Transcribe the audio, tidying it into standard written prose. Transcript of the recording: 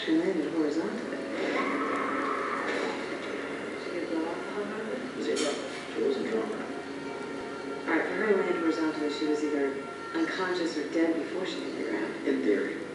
actually landed horizontally. She could blow off the helicopter? Zero. She wasn't drunk. Alright, for her to land horizontally, she was either unconscious or dead before she hit the ground. In theory.